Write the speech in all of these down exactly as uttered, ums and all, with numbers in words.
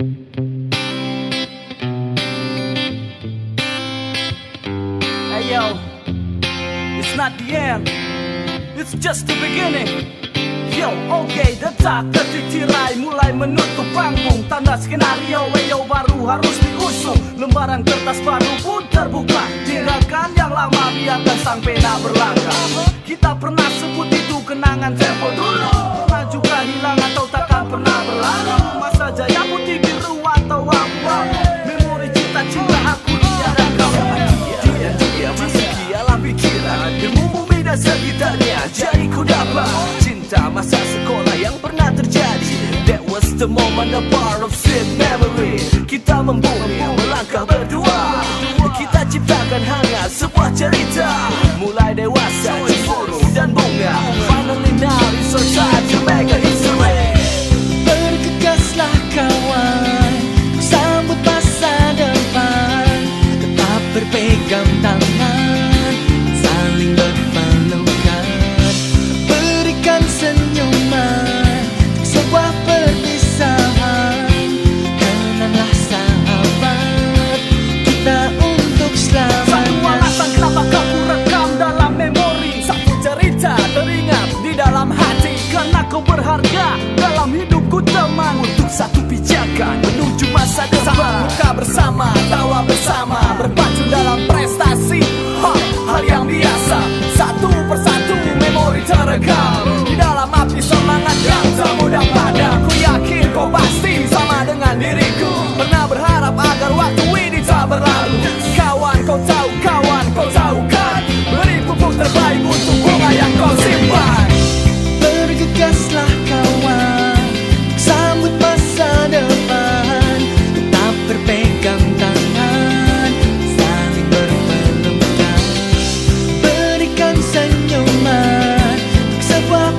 Hey yo, it's not the end, it's just the beginning. Yo, oke, okay, detak detik tirai mulai menutup panggung. Tanda skenario, weyo baru harus diusung. Lembaran kertas baru pun terbuka. Tinggalkan yang lama, biarkan sang pena berlangkah. Kita pernah sebut itu kenangan tempo dulu. Pernah juga hilang atau takkan pernah berlalu. Masa jaya putih biru atau abu-abu. Memori cinta-cinta aku dia dan kamu. Dia, dia masih di alam pikiran. Ilmu bumi dan sekitarnya jadi ku dapat. Masa sekolah yang pernah terjadi. That was the moment, a part of sweet memory. Kita membumi, melangkah berdua. Kita ciptakan hangat sebuah cerita. Mulai dewasa, cemburu dan bunga. Finally now it's our time to make a history. Bergegaslah kawan, sambut masa depan. Tetap berpegang tangan, saling berpelukan. Berikan senyuman, sebuah perpisahan. Kenanglah sahabat, kita untuk selamanya. Satu alasan kenapa kamu rekam dalam memori. Satu cerita teringat di dalam hati. Karena kau berharga dalam hidupku teman. Untuk satu pijakan menuju masa depan. Buka bersama, tawa bersama, berpacu dalam prestasi. Ha, hal yang biasa. Satu persatu memori terekam di dalam api semangat yang termudah pada. Ku yakin kau pasti sama dengan diriku. Pernah berharap agar waktu ini tak berlalu. Kawan kau tahu, kawan kau tahu kan, beri pupuk terbaik untuk bunga yang kau simpan. Bergegaslah kawan, sambut masa depan. Tetap berpegang tangan, saling berpelukan. Berikan senyuman, sebuah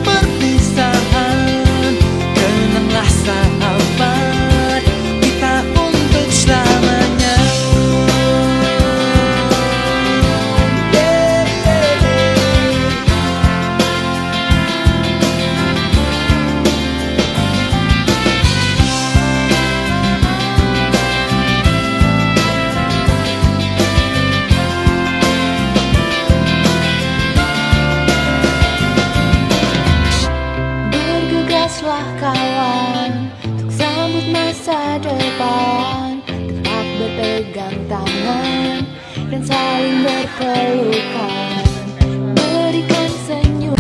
perpisahan. Kenanglah sahabat, kita untuk selamanya. Yeah, yeah, yeah. Bergegaslah kawan, untuk sambut masa depan. Tetap berpegang tangan dan saling berpelukan. Berikan senyum.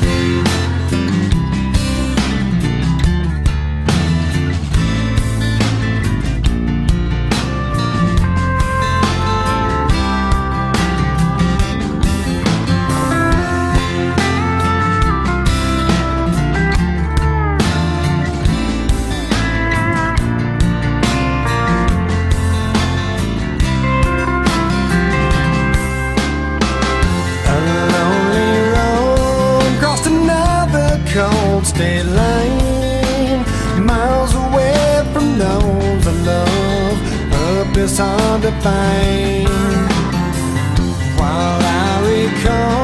Cold state line, miles away from those I love. Purpose hard to find. While I recall